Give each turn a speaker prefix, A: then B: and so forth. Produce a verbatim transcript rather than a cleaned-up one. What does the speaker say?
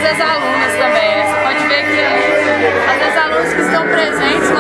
A: das alunas também. Você pode ver que ali, as alunas que estão presentes